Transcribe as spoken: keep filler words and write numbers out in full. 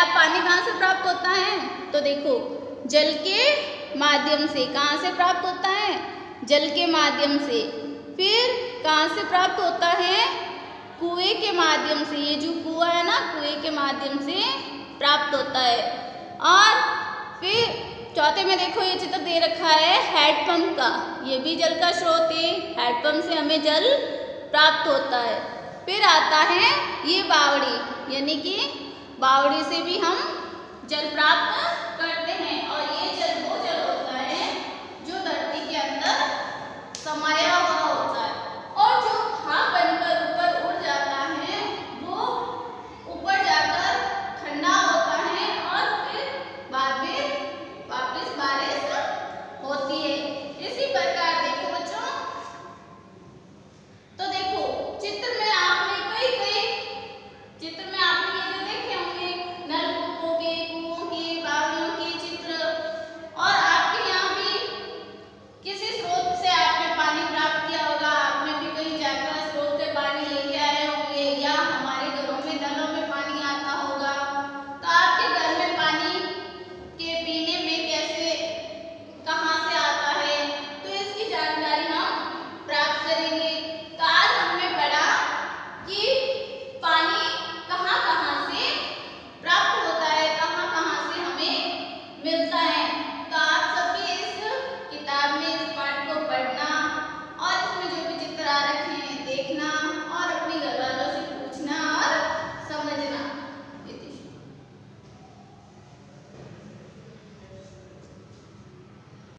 पानी कहाँ से प्राप्त होता है? तो देखो, जल के माध्यम से। कहाँ से प्राप्त होता है? जल के माध्यम से। फिर कहाँ से प्राप्त होता है? कुएं के माध्यम से। ये जो कुआं है ना, कुएं के माध्यम से प्राप्त होता है। और फिर चौथे में देखो, ये चित्र दे रखा है हैंडपंप का। ये भी जल का स्रोत है। हैंडपंप से हमें जल प्राप्त होता है। फिर आता है ये बावड़ी, यानी कि बावड़ी से भी हम जल प्राप्त करते हैं।